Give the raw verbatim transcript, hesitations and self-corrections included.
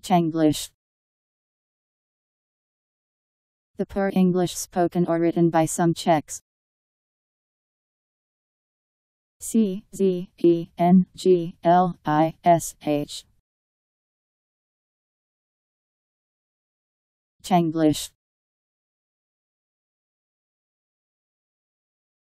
Czenglish. The poor English spoken or written by some Czechs. C Z E N G L I S H. Czenglish.